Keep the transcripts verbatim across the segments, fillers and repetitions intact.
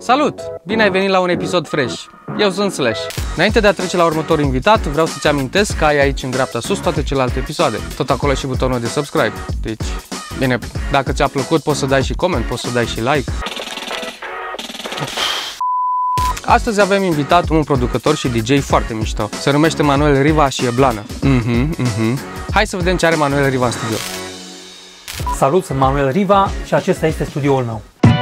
Salut! Bine ai venit la un episod fresh. Eu sunt Slash. Înainte de a trece la următorul invitat, vreau să-ți amintesc că ai aici în dreapta sus toate celelalte episoade. Tot acolo și butonul de subscribe. Deci, bine, dacă ți-a plăcut poți să dai și comment, poți să dai și like. Astăzi avem invitat un producător și D J foarte mișto. Se numește Manuel Riva și e blană. Mhm, mhm. Hai să vedem ce are Manuel Riva în studio. Salut, sunt Manuel Riva și acesta este studioul meu.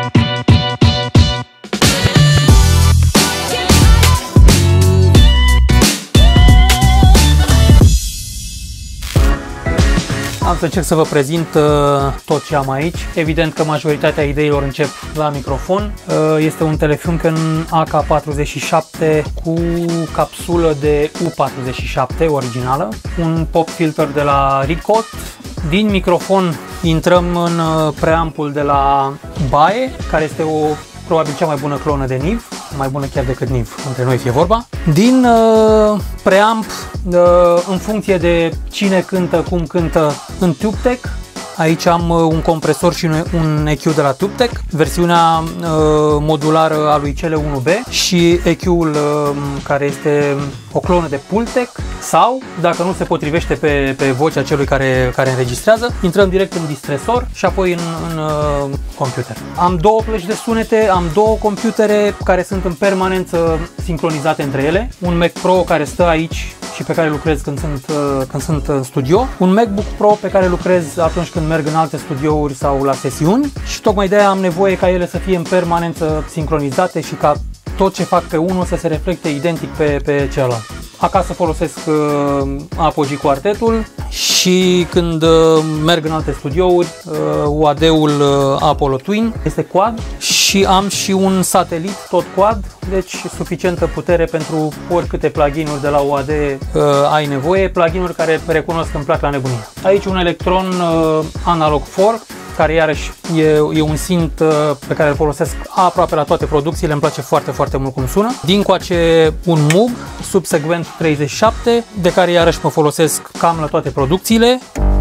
Am să încerc să vă prezint uh, tot ce am aici. Evident că majoritatea ideilor încep la microfon. Uh, este un Telefunken A K patruzeci și șapte cu capsulă de U patruzeci și șapte originală. Un pop filter de la Ricot. Din microfon intrăm în uh, preampul de la Bae, care este o probabil cea mai bună clonă de Neve, mai bună chiar decât Neve, între noi fie vorba. Din uh, preamp, uh, în funcție de cine cântă, cum cântă, în TubeTech. Aici am uh, un compresor și un, un E Q de la TubeTech, versiunea uh, modulară a lui C L unu B și E Q-ul uh, care este o clonă de Pultec, sau, dacă nu se potrivește pe, pe vocea celui care, care înregistrează, intrăm direct în distresor și apoi în, în uh, computer. Am două plăci de sunete, am două computere care sunt în permanență sincronizate între ele. Un Mac Pro care stă aici și pe care lucrez când sunt, uh, când sunt în studio. Un MacBook Pro pe care lucrez atunci când merg în alte studiouri sau la sesiuni. Și tocmai de aia am nevoie ca ele să fie în permanență sincronizate și ca tot ce fac pe unul să se reflecte identic pe, pe celălalt. Acasă folosesc uh, Apogee Quartetul și când uh, merg în alte studiouri, uh, U A D-ul uh, Apollo Twin este quad și am și un satelit tot quad, deci suficientă putere pentru oricâte plugin-uri de la U A D uh, ai nevoie, plugin-uri care recunosc că îmi plac la nebunie. Aici un Electron uh, Analog Four, care iarăși e, e un synth pe care îl folosesc aproape la toate producțiile, îmi place foarte, foarte mult cum sună. Dincoace un Moog Subsegment treizeci și șapte, de care iarăși mă folosesc cam la toate producțiile.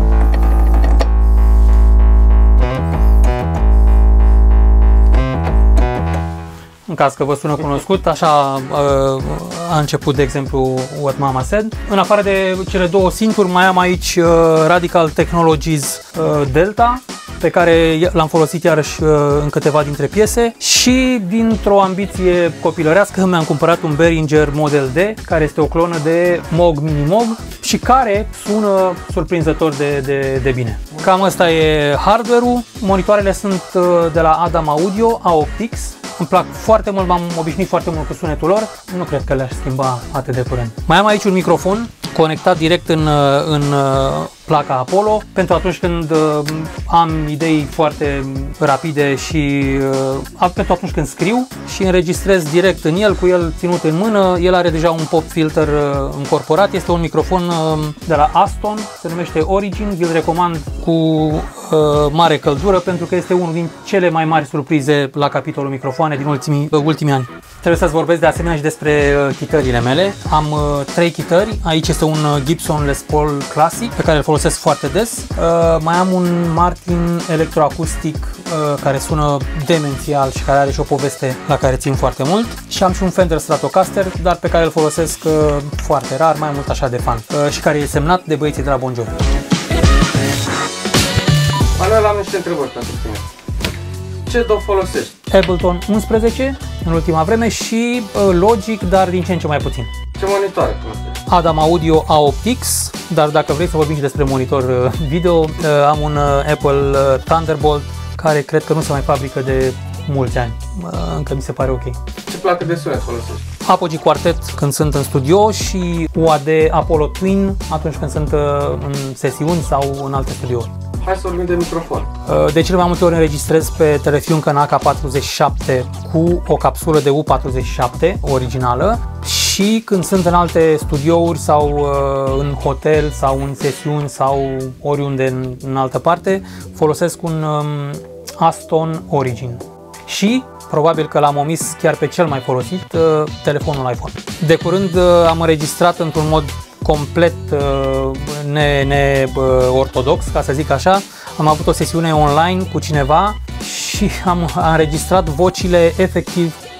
În caz că vă sună cunoscut, așa a început, de exemplu, What Mama Said. În afară de cele două synth-uri, mai am aici Radical Technologies Delta, pe care l-am folosit iarăși în câteva dintre piese, și dintr-o ambiție copilărească mi-am cumpărat un Behringer Model D, care este o clonă de Moog Mini Moog și care sună surprinzător de, de, de bine. Cam asta e hardware-ul. Monitoarele sunt de la Adam Audio, A opt X. Îmi plac foarte mult, m-am obișnuit foarte mult cu sunetul lor. Nu cred că le-aș schimba atât de curând. Mai am aici un microfon conectat direct în, în placa Apollo, pentru atunci când am idei foarte rapide și pentru atunci când scriu și înregistrez direct în el, cu el ținut în mână. El are deja un pop filter încorporat, este un microfon de la Aston, se numește Origin, vi-l recomand cu mare căldură pentru că este unul din cele mai mari surprize la capitolul microfoane din ultimii, ultimii ani. Trebuie să-ți vorbesc de asemenea și despre chitările mele. Am uh, trei chitări. Aici este un Gibson Les Paul Classic pe care îl folosesc foarte des. Uh, mai am un Martin electroacustic uh, care sună demențial și care are și o poveste la care țin foarte mult. Și am și un Fender Stratocaster, dar pe care îl folosesc uh, foarte rar, mai mult așa de fan. Uh, și care e semnat de băieții de la Bon Jovi. Manuel, am niște întrebări pentru tine. Ce D O folosești? Ableton unsprezece în ultima vreme și uh, Logic, dar din ce în ce mai puțin. Ce monitoare folosești? Adam Audio A opt X, dar dacă vrei să vorbim și despre monitor uh, video, uh, am un uh, Apple uh, Thunderbolt care cred că nu se mai fabrică de mulți ani. Uh, încă mi se pare ok. Ce placă de sunet folosești? Apogee Quartet când sunt în studio și U A D Apollo Twin atunci când sunt uh, în sesiuni sau în alte studiouri. Hai să vorbim de microfon. De cele mai multe ori înregistrez pe Telefunken A K patruzeci și șapte cu o capsulă de U patruzeci și șapte originală și când sunt în alte studiouri sau în hotel sau în sesiuni sau oriunde în, în altă parte, folosesc un um, Aston Origin. Și probabil că l-am omis chiar pe cel mai folosit, uh, telefonul iPhone. De curând uh, am înregistrat într-un mod complet uh, ne-ortodox, ca să zic așa. Am avut o sesiune online cu cineva și am, am înregistrat vocile efectiv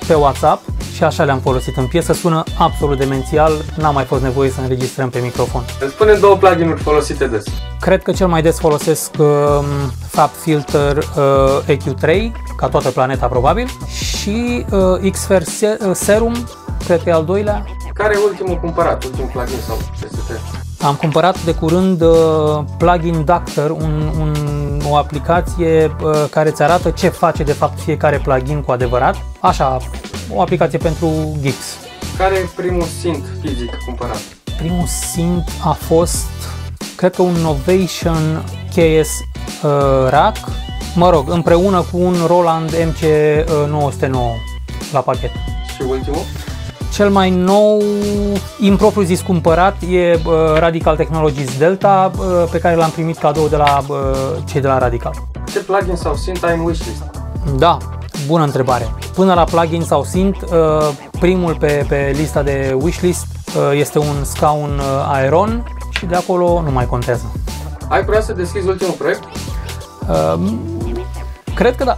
pe WhatsApp și așa le-am folosit în piesă, sună absolut demențial, n-a mai fost nevoie să înregistrăm pe microfon. Îmi spune două plugin-uri folosite des. Cred că cel mai des folosesc uh, FabFilter uh, E Q trei, ca toată planeta probabil, și uh, Xfer Serum, cred că e al doilea. Care e ultimul cumpărat, ultimul plugin sau P S T? Am cumpărat de curând uh, Plugin Doctor, un, un, o aplicație uh, care îți arată ce face de fapt fiecare plugin cu adevărat. Așa, o aplicație pentru geeks. Care e primul synth fizic cumpărat? Primul synth a fost, cred că un Novation K S uh, Rack, mă rog, împreună cu un Roland M C nouă sute nouă la pachet. Și ultimul? Cel mai nou, impropriu zis cumpărat, e uh, Radical Technologies Delta, uh, pe care l-am primit cadou de la uh, cei de la Radical. Ce plugin sau synth ai în wishlist? Da, bună întrebare. Până la plugin sau synth, uh, primul pe, pe lista de wishlist uh, este un scaun uh, Aeron și de acolo nu mai contează. Ai vrea să deschizi ultimul proiect? Uh, cred că da.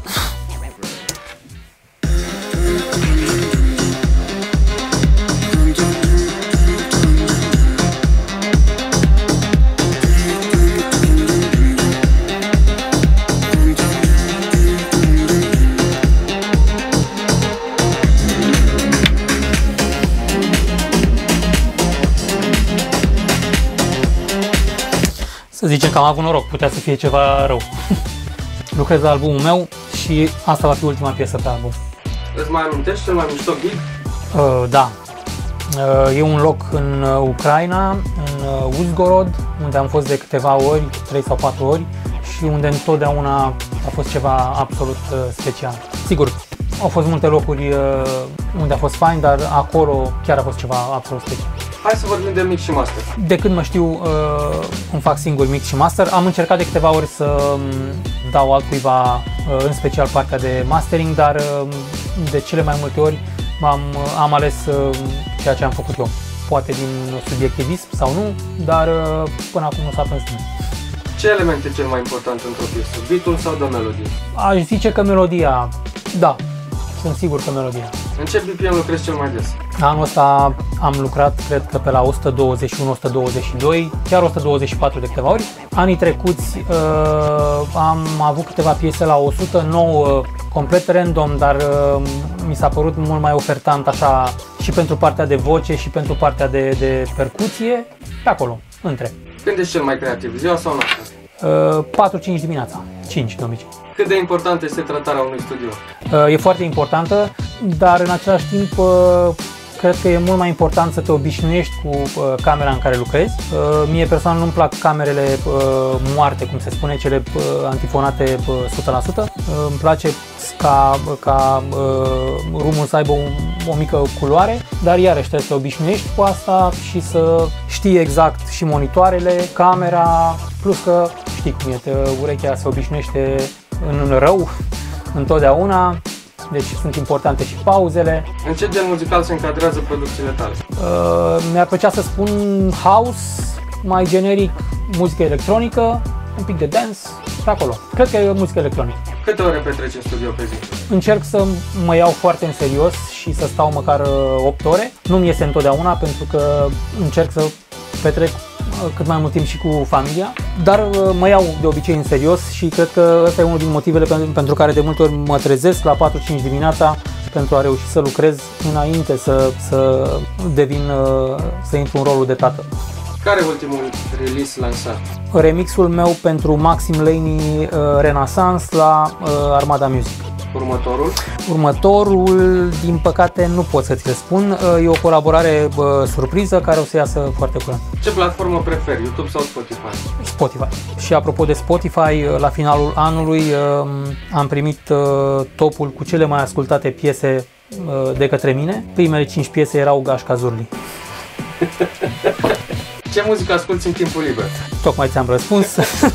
Să zicem că am avut noroc, putea să fie ceva rău. Lucrez la albumul meu și asta va fi ultima piesă pe album. Îți mai amintești cel mai mișto gig? Uh, da. Uh, e un loc în uh, Ucraina, în uh, Uzhgorod, unde am fost de câteva ori, trei sau patru ori, și unde întotdeauna a fost ceva absolut uh, special. Sigur, au fost multe locuri uh, unde a fost fain, dar acolo chiar a fost ceva absolut special. Hai să vorbim de mix și master. De când mă știu, uh, îmi fac singur mix și master. Am încercat de câteva ori să dau altcuiva, uh, în special partea de mastering, dar uh, de cele mai multe ori am, am ales uh, ceea ce am făcut eu. Poate din subiectivism sau nu, dar uh, până acum nu s-a prins nimeni. Ce element e cel mai important într-o piesă? Beat-ul sau de melodie? Aș zice că melodia, da, sunt sigur că melodia. În ce B P M lucrezi cel mai des? Anul ăsta am lucrat, cred că pe la o sută douăzeci și unu - o sută douăzeci și doi, chiar o sută douăzeci și patru de câteva ori. Anii trecuți uh, am avut câteva piese la o sută nouă, complet random, dar uh, mi s-a părut mult mai ofertant așa și pentru partea de voce și pentru partea de, de percuție, pe acolo, între. Când ești cel mai creativ, ziua sau noaptea? Uh, patru cinci dimineața, cinci de obicei. Cât de importantă este tratarea unui studio? Uh, e foarte importantă, dar în același timp uh, cred că e mult mai important să te obișnuiești cu uh, camera în care lucrezi. Uh, mie personal nu-mi plac camerele uh, moarte, cum se spune, cele uh, antifonate uh, o sută la sută. Uh, îmi place ca, ca uh, room-ul să aibă o, o mică culoare, dar iarăși trebuie să te obișnuiești cu asta și să știi exact și monitoarele, camera, plus că știi cum e, te, urechea se obișnuiește în rău întotdeauna. Deci sunt importante și pauzele. În ce gen muzical se încadrează producțiile tale? Uh, mi-ar plăcea să spun house, mai generic muzică electronică, un pic de dance, pe acolo. Cred că e muzică electronică. Câte ore petreci în studio pe zi? Încerc să mă iau foarte în serios și să stau măcar opt ore. Nu-mi iese întotdeauna pentru că încerc să petrec cât mai mult timp și cu familia, dar mă iau de obicei în serios și cred că ăsta e unul din motivele pentru care de multe ori mă trezesc la patru cinci dimineața pentru a reuși să lucrez înainte să, să devin, să intru în rolul de tată. Care e ultimul release lansat? Remixul meu pentru Maxim Laney Renaissance la Armada Music. Următorul? Următorul, din păcate, nu pot să ți le spun. E o colaborare bă, surpriză care o să iasă foarte curând. Ce platformă preferi, YouTube sau Spotify? Spotify. Și apropo de Spotify, la finalul anului am primit topul cu cele mai ascultate piese de către mine. Primele cinci piese erau Gașca Zurli. Ce muzică asculti în timpul liber? Tocmai ți-am răspuns.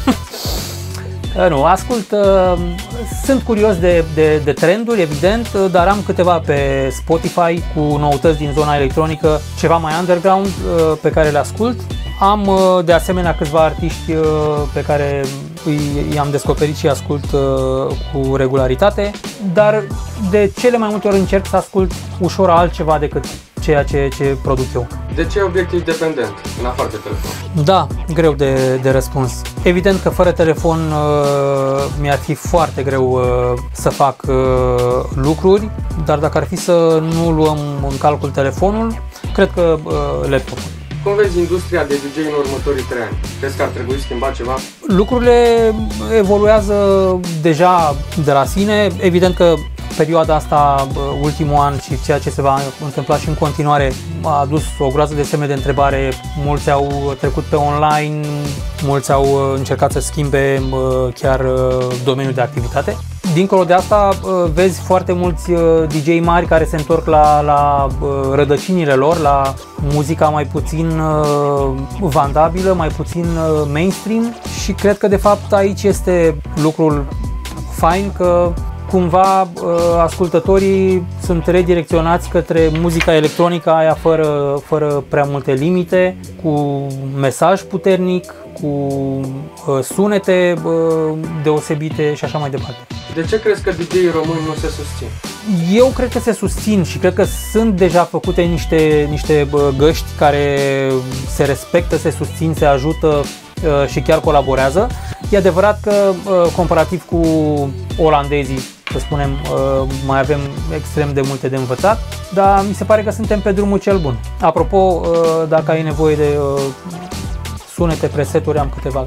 Nu, ascult, uh, sunt curios de, de, de trenduri, evident, dar am câteva pe Spotify cu noutăți din zona electronică, ceva mai underground uh, pe care le ascult. Am uh, de asemenea câțiva artiști uh, pe care i-am descoperit și ascult uh, cu regularitate. dar de cele mai multe ori încerc să ascult ușor altceva decât ceea ce, ce produc eu. De ce obiectiv dependent, în afară de telefon? Da, greu de, de răspuns. Evident că fără telefon uh, mi-ar fi foarte greu uh, să fac uh, lucruri, dar dacă ar fi să nu luăm în calcul telefonul, cred că uh, laptopul. Cum vezi industria de D J în următorii trei ani? Crezi că ar trebui schimbat ceva? Lucrurile evoluează deja de la sine. Evident că perioada asta, ultimul an și ceea ce se va întâmpla și în continuare, a adus o groază de semne de întrebare. Mulți au trecut pe online, mulți au încercat să schimbe chiar domeniul de activitate. Dincolo de asta, vezi foarte mulți D J mari care se întorc la, la rădăcinile lor, la muzica mai puțin vandabilă, mai puțin mainstream, și cred că de fapt aici este lucrul fain, că cumva ascultătorii sunt redirecționați către muzica electronică aia fără, fără prea multe limite, cu mesaj puternic, cu sunete deosebite și așa mai departe. De ce crezi că D J-ii români nu se susțin? Eu cred că se susțin și cred că sunt deja făcute niște, niște găști care se respectă, se susțin, se ajută și chiar colaborează. E adevărat că comparativ cu olandezii, să spunem, mai avem extrem de multe de învățat, dar mi se pare că suntem pe drumul cel bun. Apropo, dacă ai nevoie de sunete, preseturi, am câteva.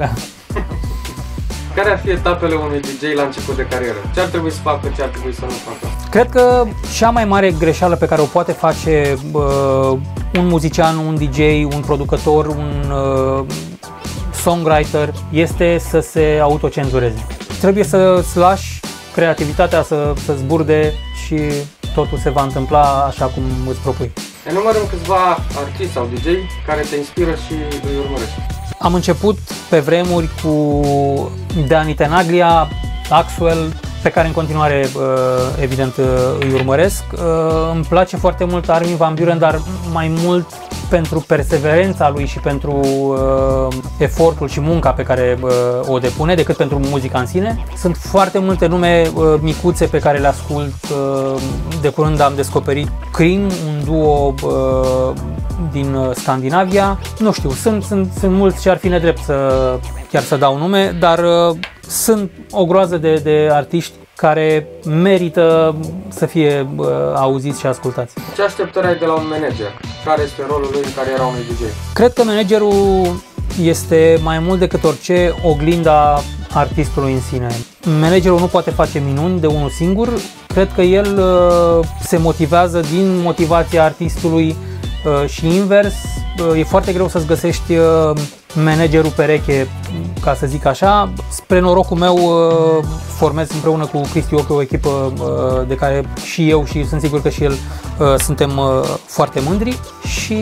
Care ar fi etapele unui D J la început de carieră? Ce ar trebui să facă, ce ar trebui să nu facă? Cred că cea mai mare greșeală pe care o poate face uh, un muzician, un D J, un producător, un uh, songwriter este să se autocenzureze. Trebuie să-ți lași creativitatea să, să zburde și totul se va întâmpla așa cum îți propui. Enumărăm câțiva artiști sau D J care te inspiră și îi urmărești. Am început pe vremuri cu Dani Tenaglia, Axwell, pe care în continuare evident îi urmăresc. Îmi place foarte mult Armin van Buuren, dar mai mult pentru perseverența lui și pentru uh, efortul și munca pe care uh, o depune, decât pentru muzica în sine. Sunt foarte multe nume uh, micuțe pe care le ascult. Uh, de curând am descoperit Cream, un duo uh, din Scandinavia. Nu știu, sunt, sunt, sunt mulți și ar fi nedrept să chiar să dau nume, dar uh, sunt o groază de, de artiști care merită să fie uh, auziți și ascultați. Ce așteptări ai de la un manager? Care este rolul lui în cariera unui D J? Cred că managerul este mai mult decât orice oglinda artistului în sine. Managerul nu poate face minuni de unul singur. Cred că el uh, se motivează din motivația artistului uh, și invers. Uh, e foarte greu să-ți găsești uh, managerul pereche, ca să zic așa. Spre norocul meu uh, formez împreună cu Cristi Oche o echipă uh, de care și eu și sunt sigur că și el uh, suntem uh, foarte mândri și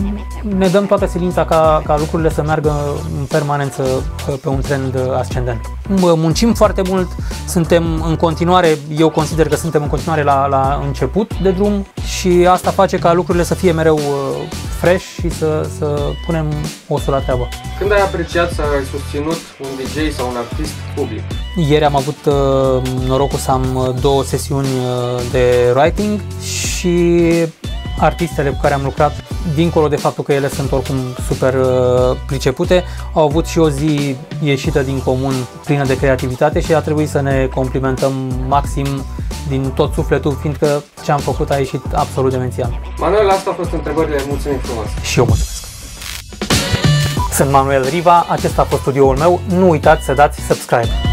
ne dăm toată silința ca, ca lucrurile să meargă în permanență uh, pe un trend ascendent. Muncim foarte mult, suntem în continuare, eu consider că suntem în continuare la, la început de drum și asta face ca lucrurile să fie mereu uh, fresh și să, să punem osul la treabă. Când ai apreciat să ai susținut un D J sau un artist public? Ieri am avut uh, norocul să am două sesiuni uh, de writing și artistele cu care am lucrat, dincolo de faptul că ele sunt oricum super uh, pricepute, au avut și o zi ieșită din comun, plină de creativitate și a trebuit să ne complimentăm maxim din tot sufletul, fiindcă ce am făcut a ieșit absolut demențial. Manuel, asta au fost întrebările, mulțumim frumos! Și eu mulțumesc! Sunt Manuel Riva, acesta a fost studioul meu, nu uitați să dați subscribe!